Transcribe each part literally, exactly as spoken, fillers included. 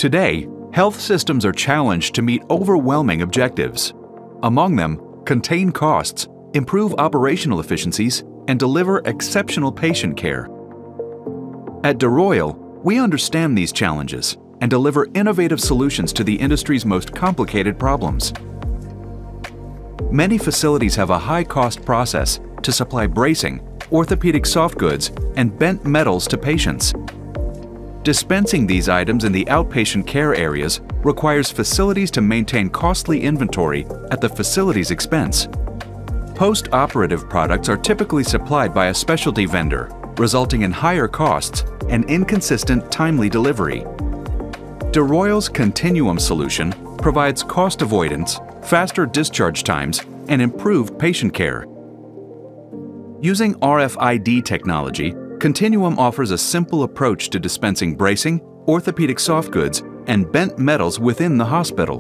Today, health systems are challenged to meet overwhelming objectives. Among them, contain costs, improve operational efficiencies, and deliver exceptional patient care. At DeRoyal, we understand these challenges and deliver innovative solutions to the industry's most complicated problems. Many facilities have a high-cost process to supply bracing, orthopedic soft goods, and bent metals to patients. Dispensing these items in the outpatient care areas requires facilities to maintain costly inventory at the facility's expense. Post-operative products are typically supplied by a specialty vendor, resulting in higher costs and inconsistent timely delivery. DeRoyal's Continuum solution provides cost avoidance, faster discharge times, and improved patient care. Using R F I D technology, Continuum offers a simple approach to dispensing bracing, orthopedic soft goods, and bent metals within the hospital.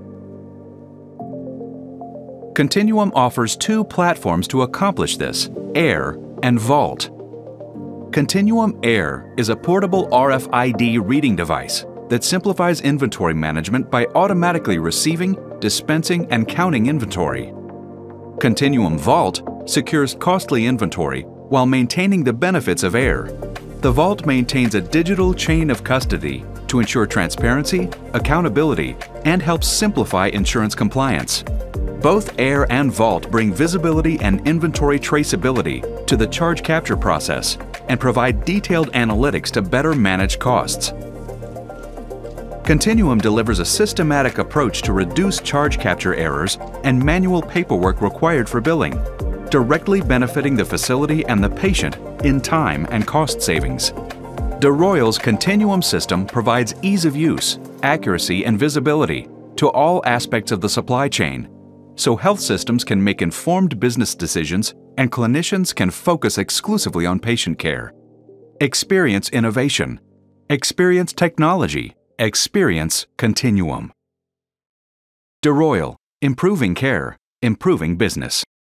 Continuum offers two platforms to accomplish this: Air and Vault. Continuum Air is a portable R F I D reading device that simplifies inventory management by automatically receiving, dispensing, and counting inventory. Continuum Vault secures costly inventory while maintaining the benefits of Air. The Vault maintains a digital chain of custody to ensure transparency, accountability, and helps simplify insurance compliance. Both Air and Vault bring visibility and inventory traceability to the charge capture process and provide detailed analytics to better manage costs. Continuum delivers a systematic approach to reduce charge capture errors and manual paperwork required for billing, directly benefiting the facility and the patient in time and cost savings. DeRoyal's Continuum system provides ease of use, accuracy, and visibility to all aspects of the supply chain, so health systems can make informed business decisions and clinicians can focus exclusively on patient care. Experience innovation. Experience technology. Experience Continuum. DeRoyal, improving care, improving business.